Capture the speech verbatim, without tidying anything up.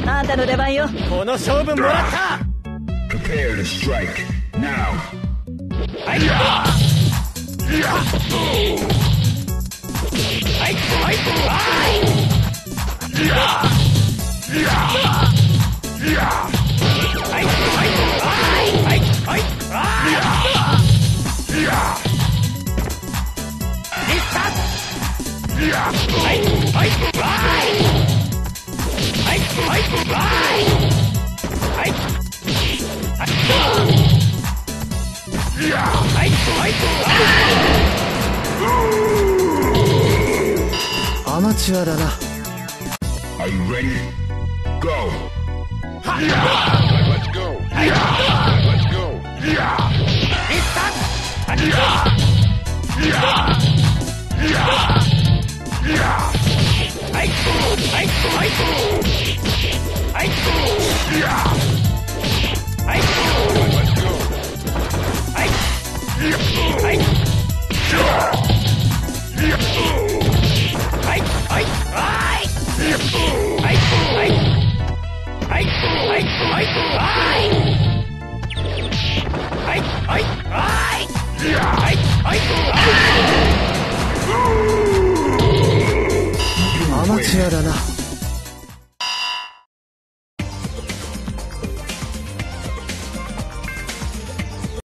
あんたの出番よ。 この勝負もらった。 Prepare to strike now. はいはいはいアマチュアだな。 Are you ready? Go. Let's go. Let's go. アマチュアだな。